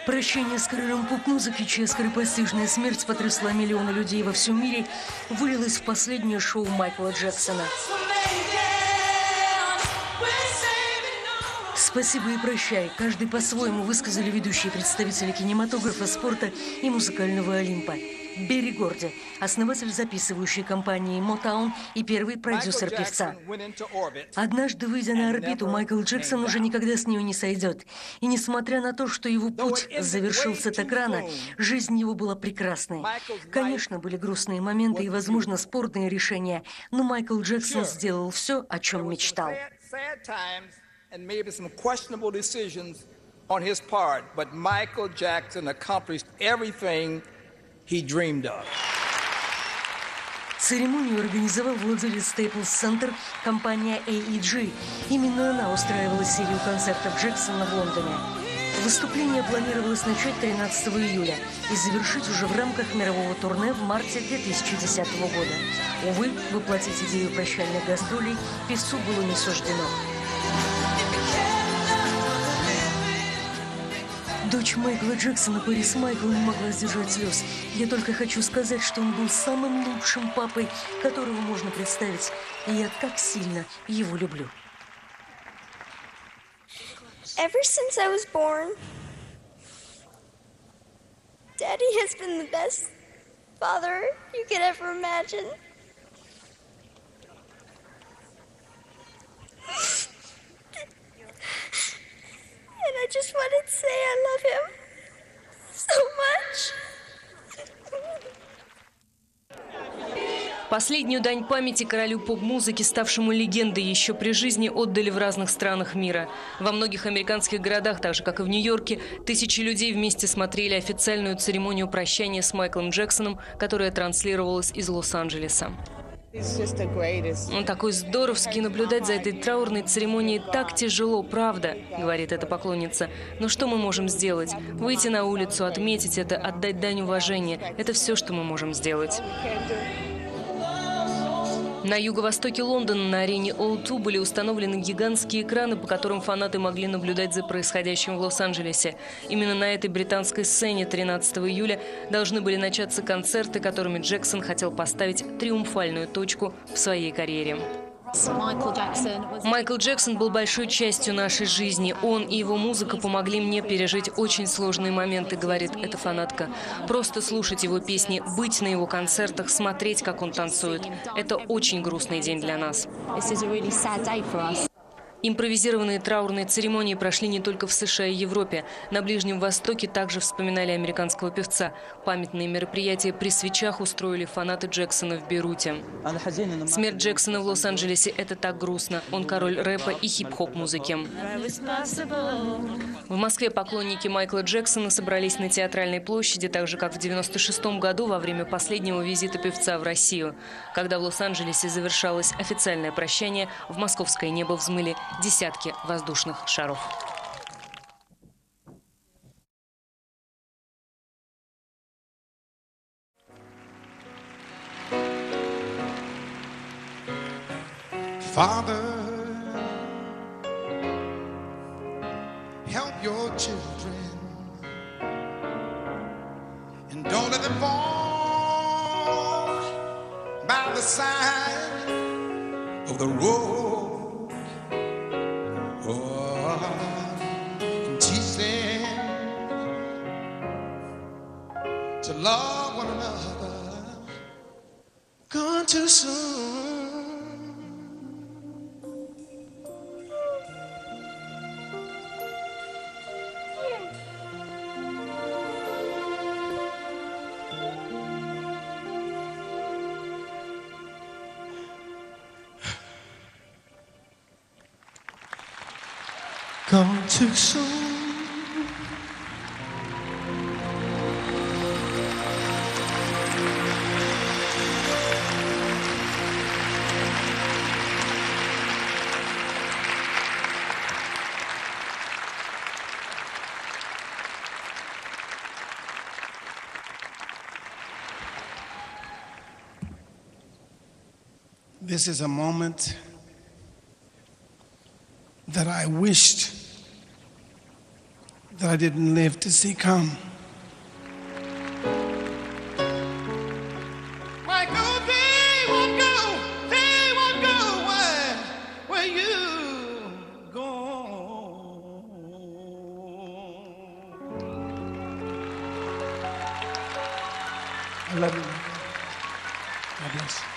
Прощение с королем поп-музыки, чья скоропостижная смерть потрясла миллионы людей во всем мире, вылилось в последнее шоу Майкла Джексона. «Спасибо и прощай» каждый по-своему высказали ведущие представители кинематографа, спорта и музыкального Олимпа. Берри Горди, основатель записывающей компании Motown и первый продюсер певца. Однажды, выйдя на орбиту, Майкл Джексон уже никогда с нее не сойдет. И несмотря на то, что его путь завершился так рано, жизнь его была прекрасной. Конечно, были грустные моменты и, возможно, спорные решения, но Майкл Джексон сделал все, о чем мечтал. And maybe some questionable decisions on his part, but Michael Jackson accomplished everything he dreamed of. Церемонию организовал владелец Staples Center, компания AEG. Именно она устраивала серию концертов Джексона в Лондоне. Выступление планировалось начать 13 июля и завершить уже в рамках мирового турне в марте 2010 года. Увы, воплотить идею прощальных гастролей певцу было не суждено. Дочь Майкла Джексона, Пэрис Майкл, не могла сдержать слез. Я только хочу сказать, что он был самым лучшим папой, которого можно представить. И я так сильно его люблю. Ever since I was born, Daddy has been the best father you could ever imagine. And I just wanted to say I love him so much. Последнюю дань памяти королю поп-музыки, ставшему легендой еще при жизни, отдали в разных странах мира. Во многих американских городах, так же как и в Нью-Йорке, тысячи людей вместе смотрели официальную церемонию прощания с Майклом Джексоном, которая транслировалась из Лос-Анджелеса. Такой здоровский, наблюдать за этой траурной церемонией так тяжело, правда, говорит эта поклонница. Но что мы можем сделать? Выйти на улицу, отметить это, отдать дань уважения. Это все, что мы можем сделать. На юго-востоке Лондона на арене O2 были установлены гигантские экраны, по которым фанаты могли наблюдать за происходящим в Лос-Анджелесе. Именно на этой британской сцене 13 июля должны были начаться концерты, которыми Джексон хотел поставить триумфальную точку в своей карьере. Майкл Джексон был большой частью нашей жизни. Он и его музыка помогли мне пережить очень сложные моменты, говорит эта фанатка. Просто слушать его песни, быть на его концертах, смотреть, как он танцует. Это очень грустный день для нас. Импровизированные траурные церемонии прошли не только в США и Европе. На Ближнем Востоке также вспоминали американского певца. Памятные мероприятия при свечах устроили фанаты Джексона в Бейруте. Смерть Джексона в Лос-Анджелесе – это так грустно. Он король рэпа и хип-хоп музыки. В Москве поклонники Майкла Джексона собрались на Театральной площади, так же, как в 1996 году во время последнего визита певца в Россию. Когда в Лос-Анджелесе завершалось официальное прощание, в московское небо взмыли десятки воздушных шаров. Father, help your children and don't let them fall by the side of the road. Teach them to love one another. Gone too soon. Gone too soon. This is a moment that I wished that I didn't live to see come. Michael, they won't go where you go. I love you. God bless.